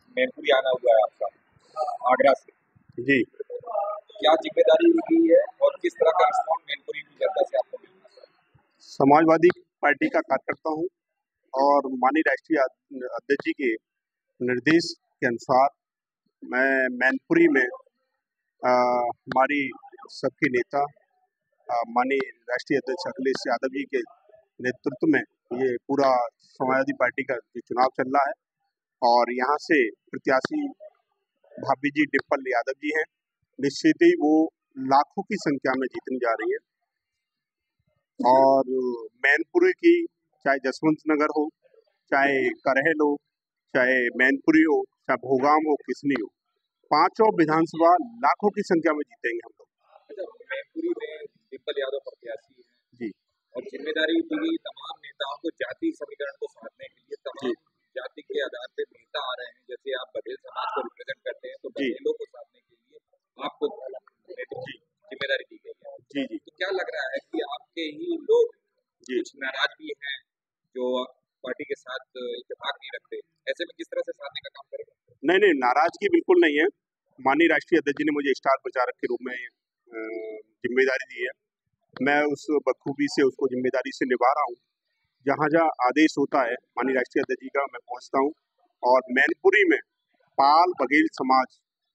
मैनपुरी आना हुआ है आपका आगरा से। जी। क्या जिम्मेदारी ली है और किस तरह का रिस्पॉन्स मैनपुरी की जनता से आपको मिल रहा है? समाजवादी पार्टी का कार्यकर्ता हूँ और माननीय राष्ट्रीय अध्यक्ष जी के निर्देश के अनुसार मैं मैनपुरी में हमारी सबके नेता माननीय राष्ट्रीय अध्यक्ष अखिलेश यादव जी के नेतृत्व में ये पूरा समाजवादी पार्टी का चुनाव चल रहा है और यहाँ से प्रत्याशी भाभी जी डिम्पल यादव जी हैं। निश्चित ही वो लाखों की संख्या में जीतने जा रही है और मैनपुरी की चाहे जसवंत नगर हो, चाहे करहल हो, चाहे मैनपुरी हो, चाहे भोगाम हो, किसनी हो, पांचों विधानसभा लाखों की संख्या में जीतेंगे हम लोग। अच्छा, मैनपुरी में डिम्पल यादव प्रत्याशी है जी और जिम्मेदारी दी गई तमाम नेताओं को जाति समीकरण को साधने के लिए। जी तमाम जाति के आधार पे नेता आ रहे हैं, जैसे आप बघेल समाज को रिप्रेजेंट करते हैं तो जी बघेलों को साधने के लिए आपको जी जिम्मेदारी दी गई है। जी जी तो क्या लग रहा है कि आपके ही लोग जी। कुछ नाराज भी हैं जो पार्टी के साथ इत्तेफाक नहीं रखते, ऐसे में किस तरह से साधने का काम करेगा? नहीं नहीं, नाराजगी बिल्कुल नहीं है। माननीय राष्ट्रीय अध्यक्ष जी ने मुझे स्टार प्रचारक के रूप में जिम्मेदारी दी है। मैं उस बखूबी से उसको जिम्मेदारी से निभा रहा हूँ। जहाँ जहाँ आदेश होता है माननीय राष्ट्रीय अध्यक्ष जी का, मैं पहुँचता हूँ और मैनपुरी में पाल बघेल समाज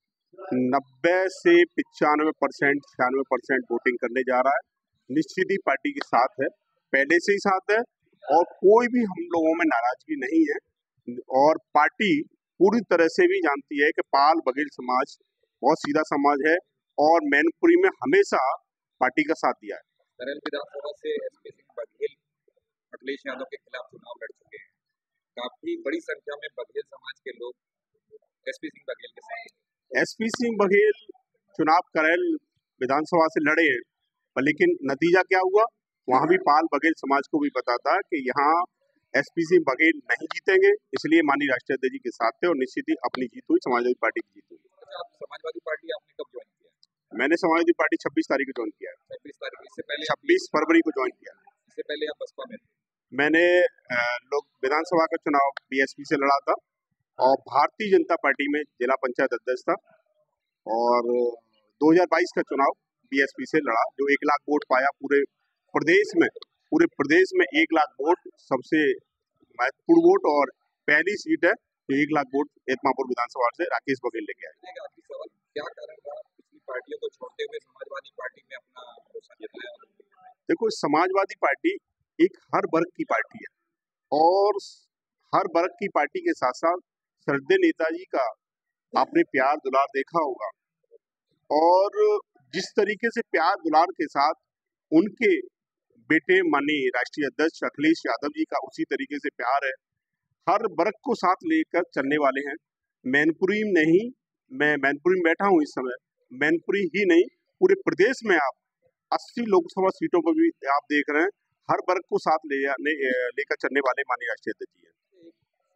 90 से 95%, 96% वोटिंग करने जा रहा है। निश्चित ही पार्टी के साथ है, पहले से ही साथ है और कोई भी हम लोगों में नाराजगी नहीं है और पार्टी पूरी तरह से भी जानती है कि पाल बघेल समाज बहुत सीधा समाज है और मैनपुरी में हमेशा पार्टी का साथ दिया है। करहल विधानसभा से एसपी सिंह बघेल अखिलेश यादव के खिलाफ चुनाव लड़ चुके हैं। काफी बड़ी संख्या में बघेल समाज के लोग एसपी सिंह बघेल के साथ हैं। एसपी सिंह बघेल चुनाव करहल विधानसभा से लड़े हैं, पर लेकिन नतीजा क्या हुआ वहां भी पाल बघेल समाज को भी पता था कि यहाँ एसपी सिंह बघेल नहीं जीतेंगे, इसलिए माननीय राष्ट्रीय अध्यक्ष जी के साथ थे और निश्चित ही अपनी जीत हुई, समाजवादी पार्टी की जीत हुई। अच्छा, आप समाजवादी पार्टी आपने कब ज्वाइन किया? मैंने समाजवादी पार्टी 26 तारीख को ज्वाइन किया है। 26 तारीख। इससे पहले 26 फरवरी को ज्वाइन किया। इससे पहले आप बसपा में थे? मैंने लोग विधानसभा का चुनाव बीएसपी से लड़ा था और भारतीय जनता पार्टी में जिला पंचायत अध्यक्ष था और 2022 का चुनाव बीएसपी से लड़ा, जो 1 लाख वोट पाया पूरे प्रदेश में 1 लाख वोट सबसे महत्वपूर्ण वोट और पहली सीट है जो 1 लाख वोट एतमापुर विधानसभा से राकेश बघेल लेके आए। आखिरी सवाल, क्या कारण रहा पिछली पार्टियों को छोड़ते हुए समाजवादी पार्टी में अपना भरोसा जताया? देखो, समाजवादी पार्टी एक हर वर्ग की पार्टी है और हर वर्ग की पार्टी के साथ साथ श्रद्धेय नेताजी का आपने प्यार दुलार देखा होगा और जिस तरीके से प्यार दुलार के साथ उनके बेटे माननीय राष्ट्रीय अध्यक्ष अखिलेश यादव जी का उसी तरीके से प्यार है। हर वर्ग को साथ लेकर चलने वाले हैं। मैनपुरी में नहीं, मैं मैनपुरी में बैठा हूँ इस समय, मैनपुरी ही नहीं पूरे प्रदेश में आप 80 लोकसभा सीटों पर भी आप देख रहे हैं, हर वर्ग को साथ लेकर चलने वाले माननीय राष्ट्रीय अध्यक्ष जी हैं।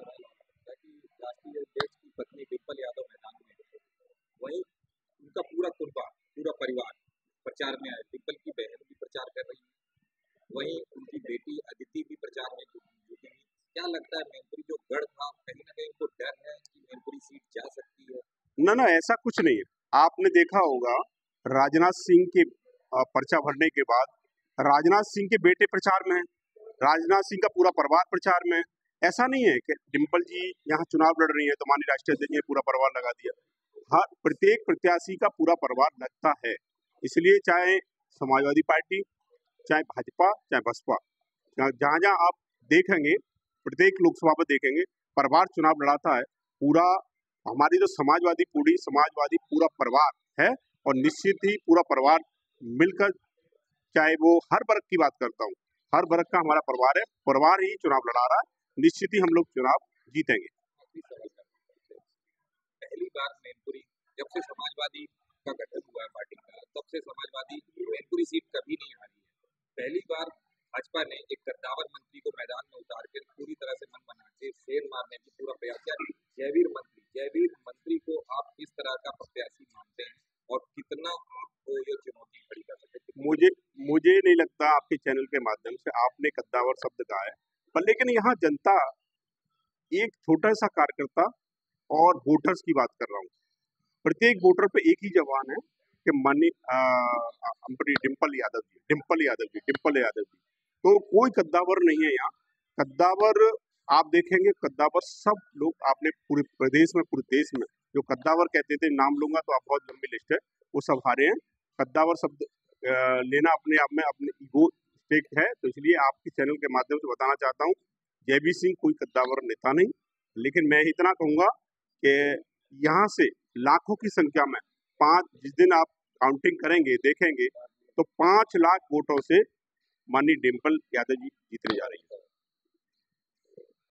राष्ट्रीय अध्यक्ष की पत्नी डिम्पल यादव मैदान में है, वहीं उनका पूरा परिवार प्रचार में आया। डिम्पल की बहन भी प्रचार कर रही है, वहीं उनकी बेटी अदिति भी प्रचार में जुटी है। क्या लगता है मैनपुरी जो गढ़ था, कहीं ना कहीं उनको डर है कि मैनपुरी सीट जा सकती है? ना, ऐसा कुछ नहीं है। आपने देखा होगा राजनाथ सिंह के पर्चा भरने के बाद राजनाथ सिंह के बेटे प्रचार में है, राजनाथ सिंह का पूरा परिवार प्रचार में है। ऐसा नहीं है कि डिम्पल जी यहाँ चुनाव लड़ रही है तो माननीय राष्ट्रीय अध्यक्ष ने पूरा परिवार लगा दिया। हर प्रत्येक प्रत्याशी का पूरा परिवार लगता है, इसलिए चाहे समाजवादी पार्टी, चाहे भाजपा, चाहे बसपा, जहाँ जहाँ आप देखेंगे प्रत्येक लोकसभा में देखेंगे परिवार चुनाव लड़ाता है। पूरा हमारी जो समाजवादी पूरा परिवार है और निश्चित ही पूरा परिवार मिलकर, चाहे वो हर वर्ग की बात करता हूँ, हर वर्ग का हमारा परिवार है, परिवार ही चुनाव लड़ा रहा है, निश्चित ही हम लोग चुनाव जीतेंगे। पहली बार मैनपुरी जब से समाजवादी का गठन हुआ है पार्टी का, तब से समाजवादी मैनपुरी सीट कभी नहीं हारी है। पहली बार भाजपा ने एक कद्दावर मंत्री को मैदान में उतार कर पूरी तरह से मन बना के शेर मारने की पूरा प्रयास किया। जयवीर मंत्री को आप किस तरह का प्रत्याशी मानते हैं और कितना आपको ये चुनौती खड़ी कर सकते हैं? मुझे नहीं लगता आपके चैनल के माध्यम से आपने कद्दावर शब्द कहा है, पर लेकिन यहाँ जनता, एक छोटा सा कार्यकर्ता और वोटर्स की बात कर रहा हूँ। प्रत्येक वोटर पे एक ही जवान है कि हमारी डिम्पल यादव जी, डिम्पल यादव जी, डिम्पल यादव जी। तो कोई कद्दावर नहीं है यहाँ। कद्दावर आप देखेंगे, कद्दावर सब लोग आपने पूरे प्रदेश में, पूरे देश में जो कद्दावर कहते थे, नाम लूंगा तो आप बहुत लंबी लिस्ट है, वो सब हारे हैं। कद्दावर शब्द लेना अपने आप में अपने ईगो स्टेक है। तो इसलिए आपके चैनल के माध्यम से बताना चाहता हूँ, जयवीर सिंह कोई कद्दावर नेता नहीं। लेकिन मैं इतना कहूंगा कि यहाँ से लाखों की संख्या में जिस दिन आप काउंटिंग करेंगे, देखेंगे तो 5 लाख वोटों से माननीय डिम्पल यादव जी जीतने जा रही है।